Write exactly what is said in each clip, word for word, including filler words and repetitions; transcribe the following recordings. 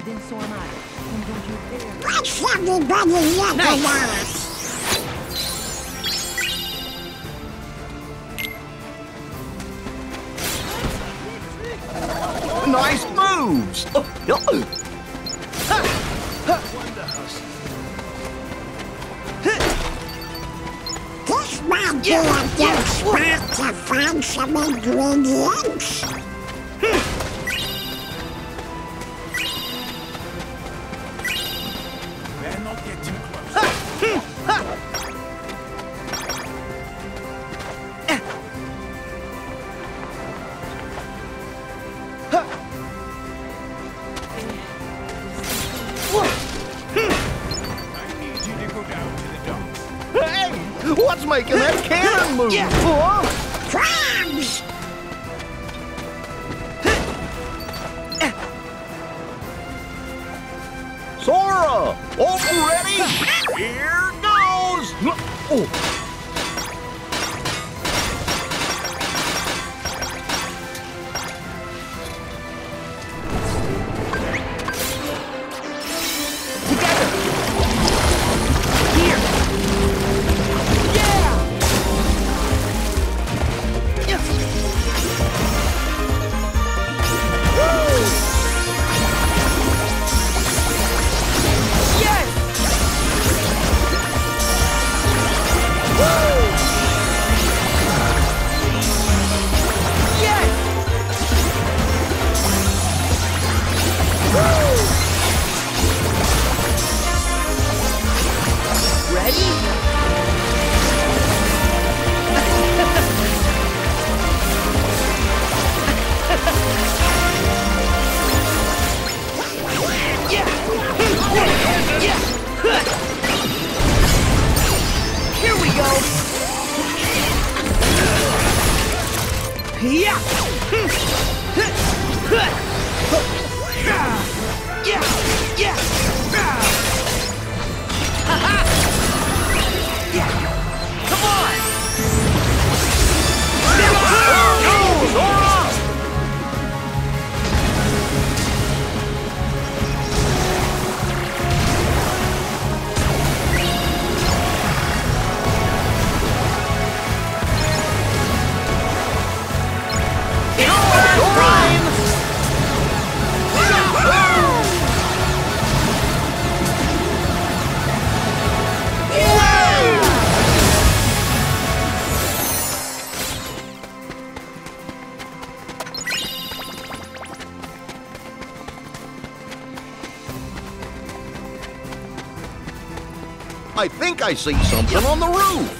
then so am I. And don't you dare. What's everybody looking Nice. at? Nice moves! Oh, oh. This might be a good spot to find some ingredients. Better not get too close. I need you to go down to the dock. Hey! What's making that cannon move? Yeah. Huh? Crabs! Sora! All ready? Here goes! Oh. I think I see something on the roof.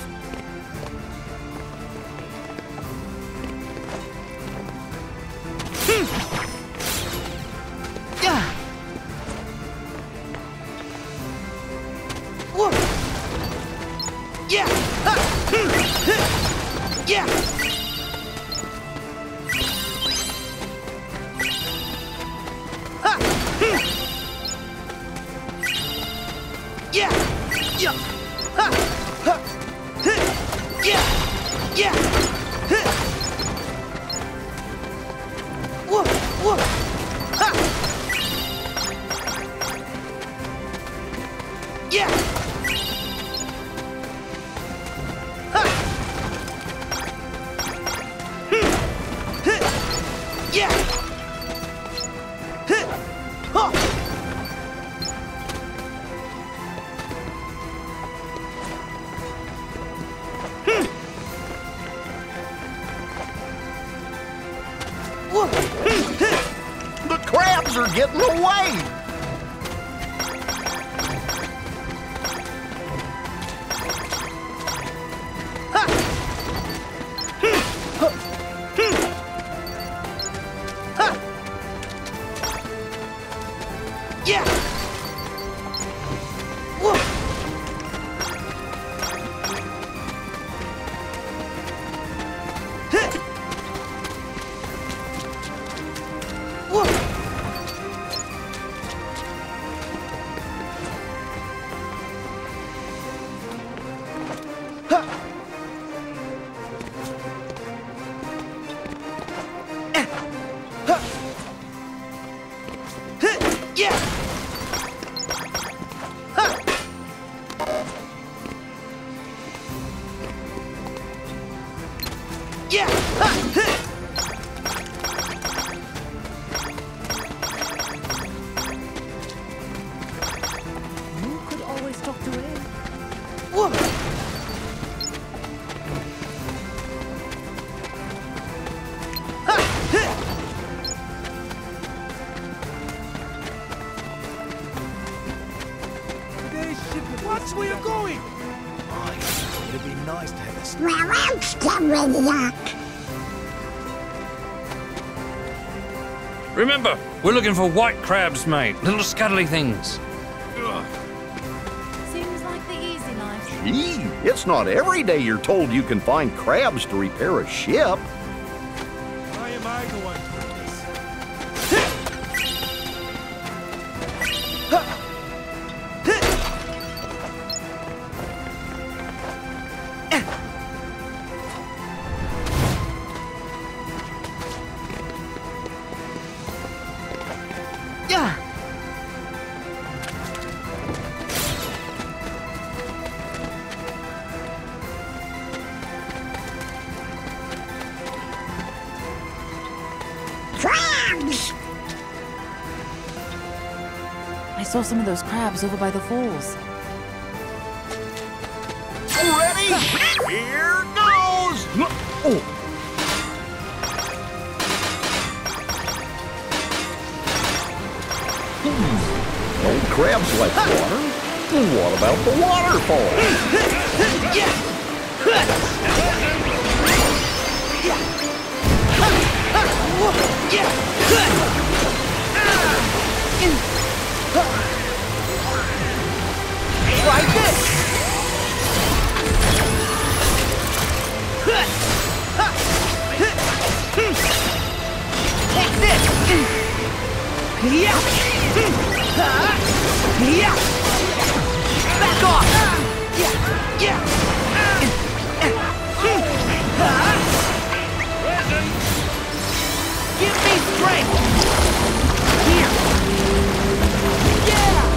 The crabs are getting away! Huh. Yeah! Ha! Yeah! Ha! You could always talk to Ed. Whoa! Watch where you're going! It'd be nice to have a snack. Where else can we look? Remember, we're looking for white crabs, mate. Little scuttly things. Seems like the easy life. Gee, it's not every day you're told you can find crabs to repair a ship. Why am I the one doing this? Yeah! Crabs! I saw some of those crabs over by the falls. Ready? Here goes! Oh. Hmm. Old crabs like water. What about the waterfall? Like this! Take this! Yeah! Yeah! Back off! Yeah! Yeah! Give me strength! Here! Yeah!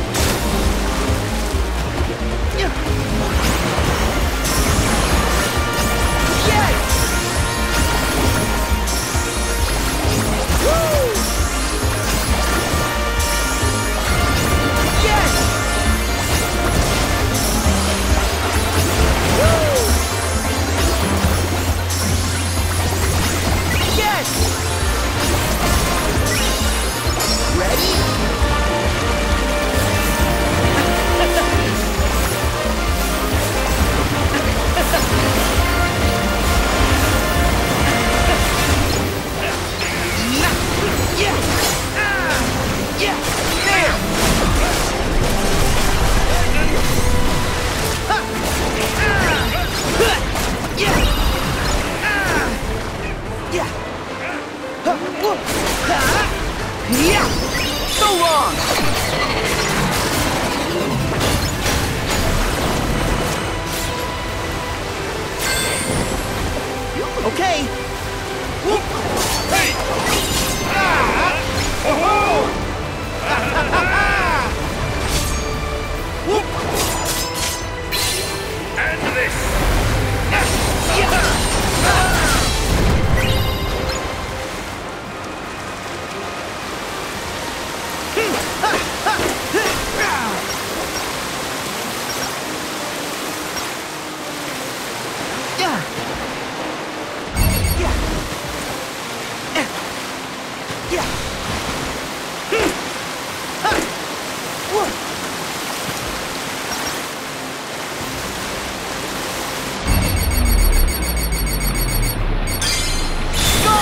Yeah! Yes! Woo! Yes! Woo! Yes! Ready? Yeah! Ah! Yeah! There! Ha! Ah! Huh! Yeah! Ah! Yeah! Huh! Whoa! Ha! Yeah! So long! Okay! Whoop! Hey! Ah! Oh-ho! Whoop! And this! Yeah! Yeah! Yeah! Yeah! Ha! Whoa! Go!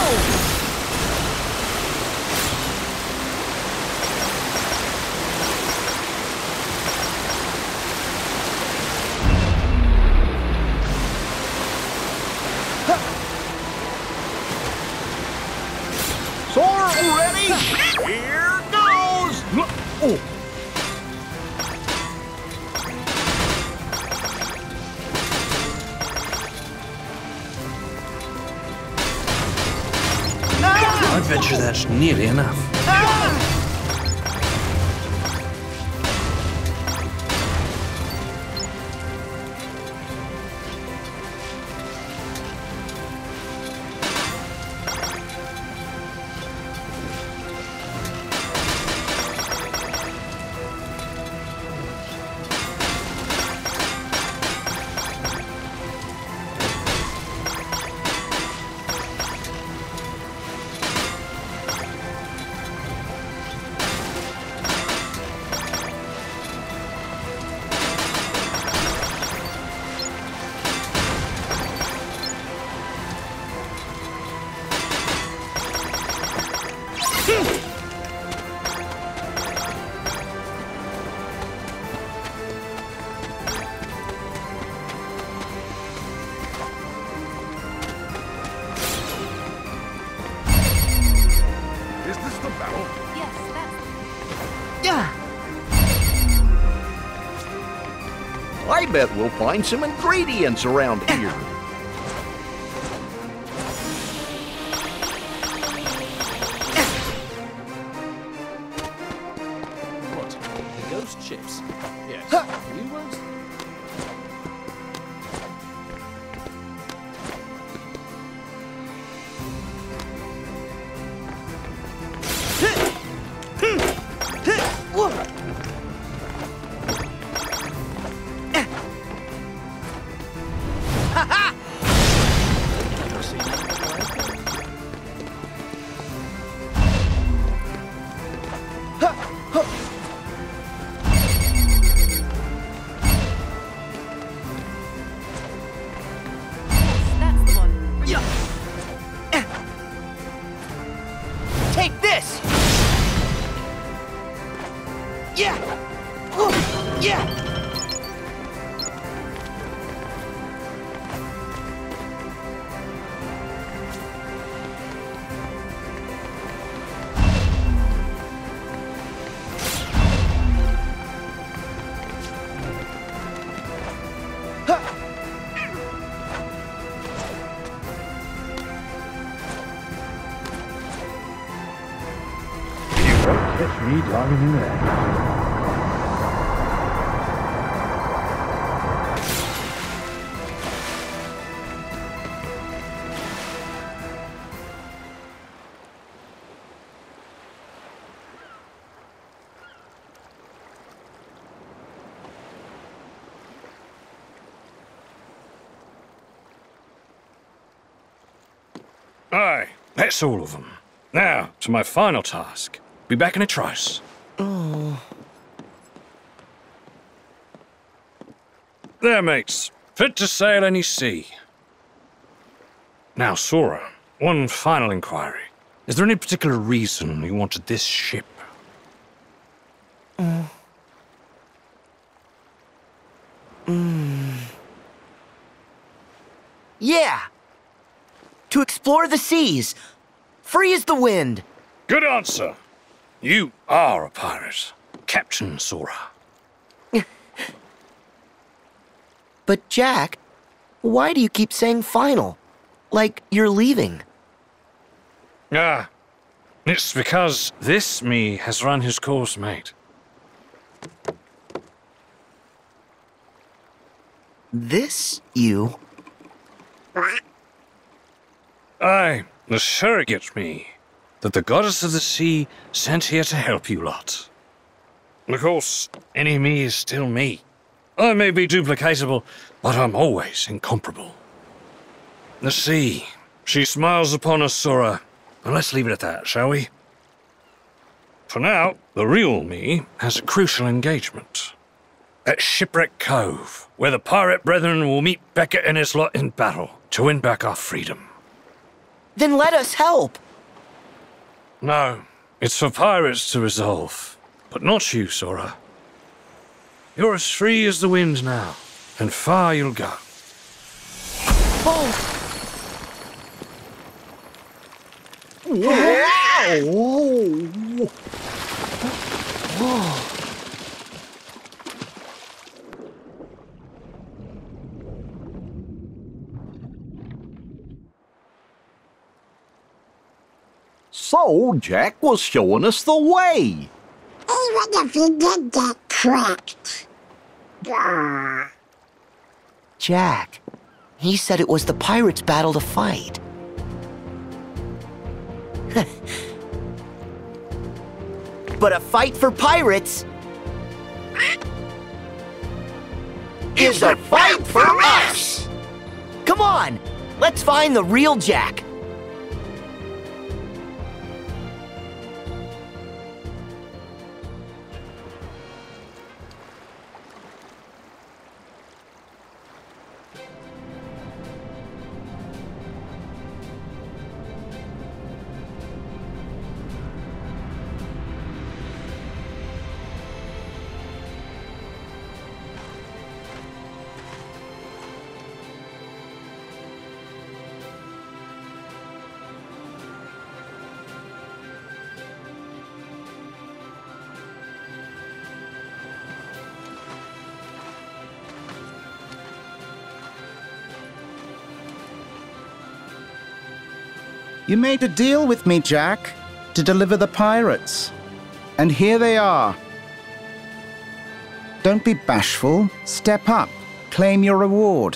Sword ready? Here goes! Oh. I venture that's nearly enough. Ah! I bet we'll find some ingredients around here. What? The ghost chips? Yes. New ones? That's the one. Take this! Yeah! Oh, yeah! Catch me diving in there. Aye, that's all of them. Now, to my final task. Be back in a trice. Oh. There, mates. Fit to sail any sea. Now, Sora, one final inquiry. Is there any particular reason you wanted this ship? Mm. Mm. Yeah! To explore the seas. Free as the wind. Good answer. You are a pirate. Captain Sora. But Jack, why do you keep saying final? Like you're leaving. Ah, it's because this me has run his course, mate. This you? Aye, the surrogate me that the goddess of the sea sent here to help you lot. Of course, any me is still me. I may be duplicatable, but I'm always incomparable. The sea, she smiles upon us, Sora, and let's leave it at that, shall we? For now, the real me has a crucial engagement. At Shipwreck Cove, where the pirate brethren will meet Beckett and his lot in battle to win back our freedom. Then let us help. No, it's for pirates to resolve, but not you, Sora. You're as free as the wind now, and far you'll go. Oh. Whoa! Whoa. So, Jack was showing us the way. Even if he did get tricked. Gah. Jack, he said it was the pirates' battle to fight. But a fight for pirates is a fight for us! Come on, let's find the real Jack. You made a deal with me, Jack, to deliver the pirates. And here they are. Don't be bashful. Step up. Claim your reward.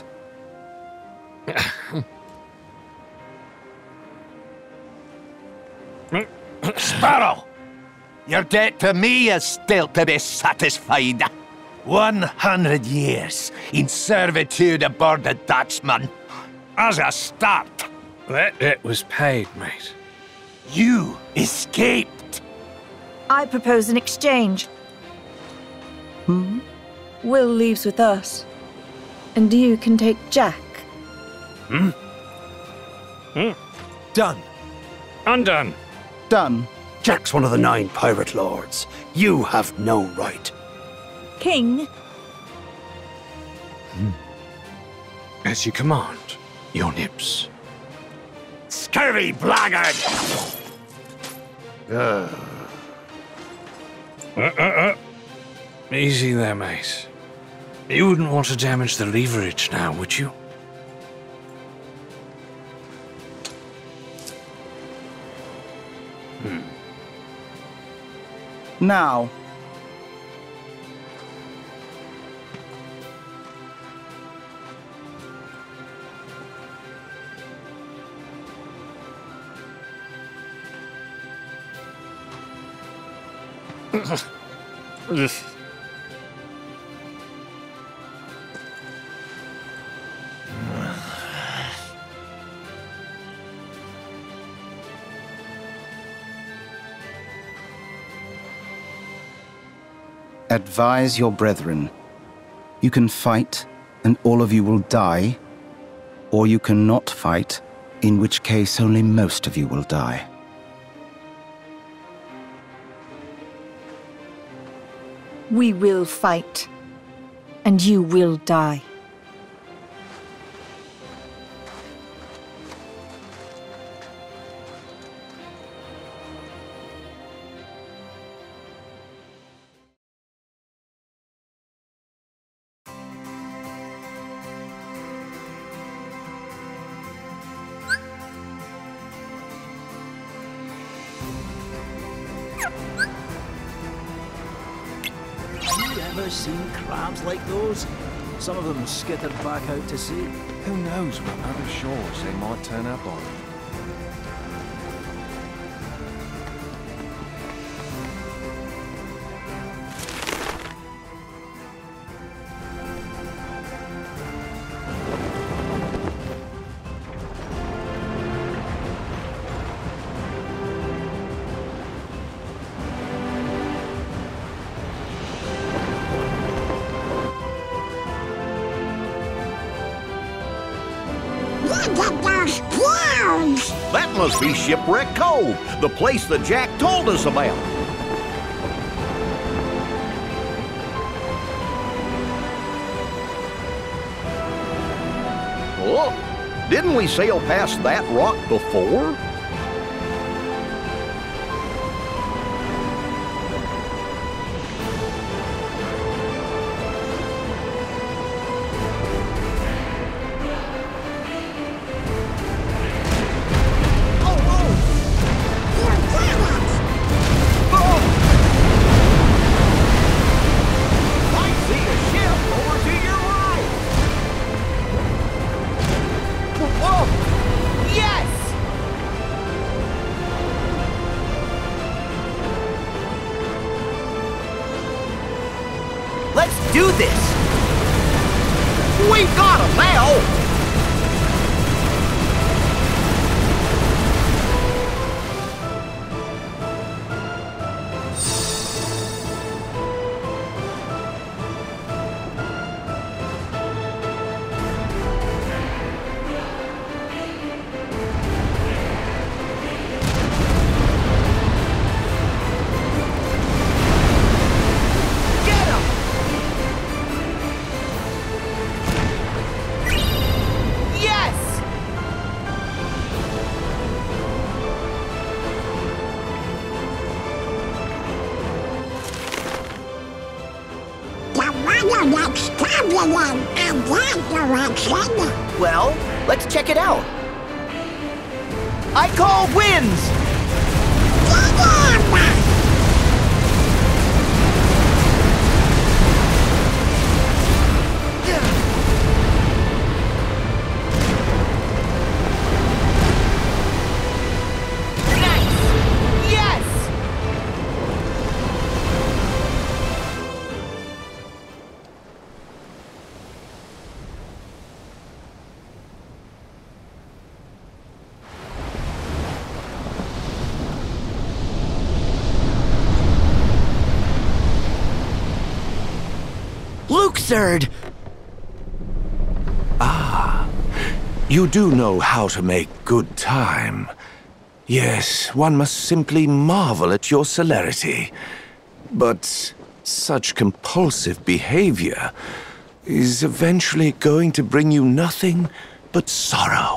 Sparrow! Your debt to me is still to be satisfied. One hundred years in servitude aboard the Dutchman. As a start. That debt was paid, mate. You escaped. I propose an exchange. Hmm? Will leaves with us. And you can take Jack. Hmm? Hmm? Done. Undone. Done. Jack's one of the nine pirate lords. You have no right. King? As you command, your nips. Scurvy blackguard! Uh, uh, uh. Easy there, mate. You wouldn't want to damage the leverage now, would you? Hmm. Now. Advise your brethren. You can fight, and all of you will die, or you cannot fight, in which case only most of you will die. We will fight, and you will die. Ever seen crabs like those? Some of them skittered back out to sea. Who knows what other shores they might turn up on? That must be Shipwreck Cove, the place that Jack told us about. Oh, didn't we sail past that rock before? Let's do this! We've got him now! in that direction. Well, let's check it out. I call winds! Luxord! Ah, you do know how to make good time. Yes, one must simply marvel at your celerity. But such compulsive behavior is eventually going to bring you nothing but sorrow.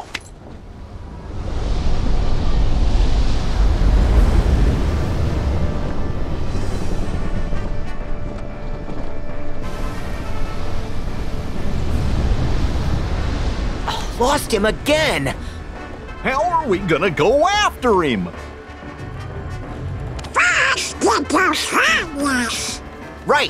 Lost him again! How are we gonna go after him? First, get those harmless. Right!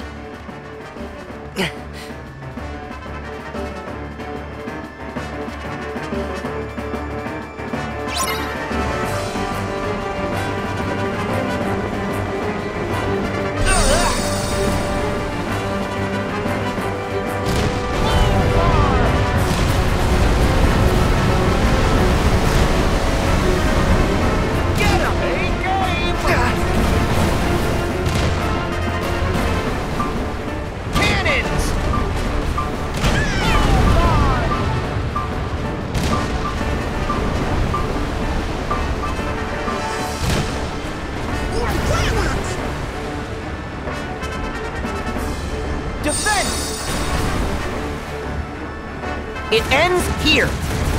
It ends here.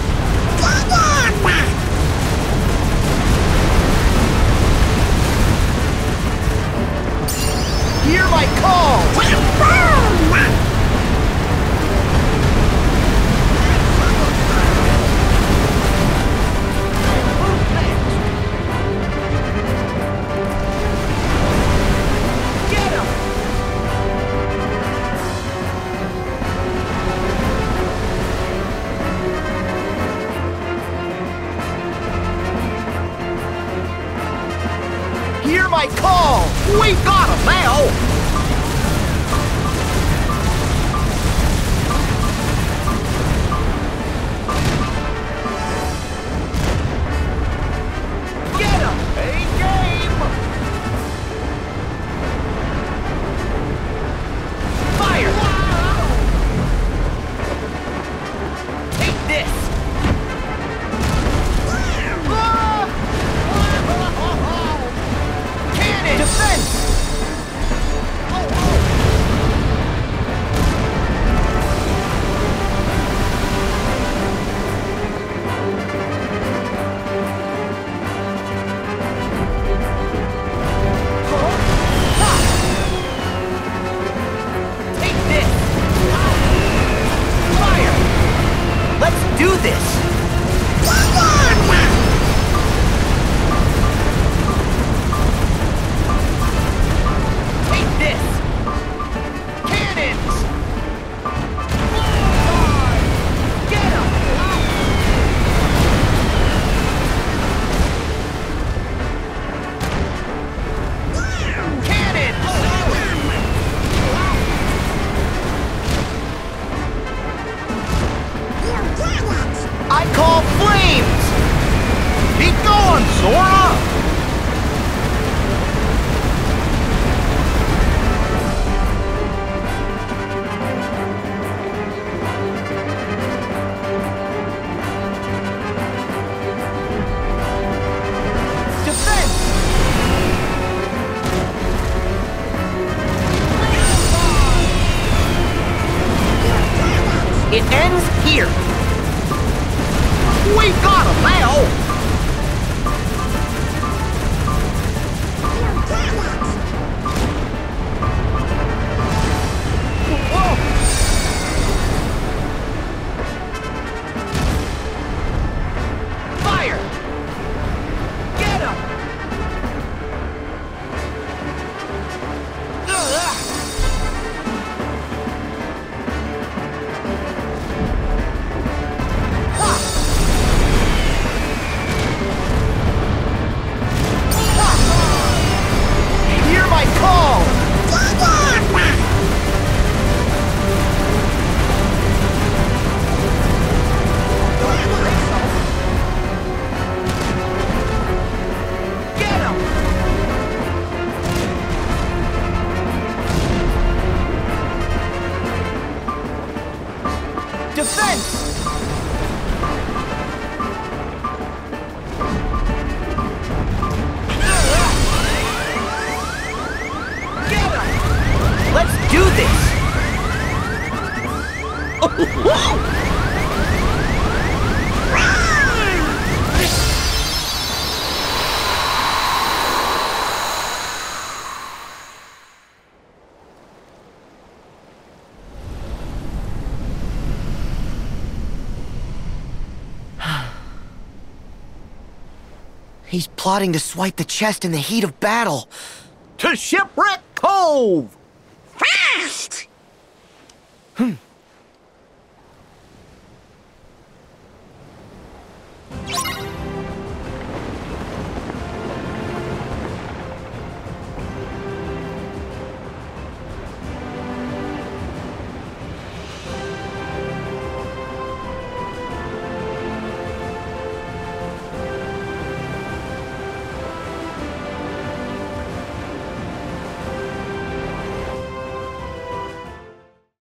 Hear my call! Hear my call! We got him now! Get him! A-game! Fire! Take this! Defense! Take this! Fire! Let's do this! I call flames! Be gone, Sora! Defense! It ends here! We got him now! Fire! do this! He's plotting to swipe the chest in the heat of battle. To Shipwreck Cove!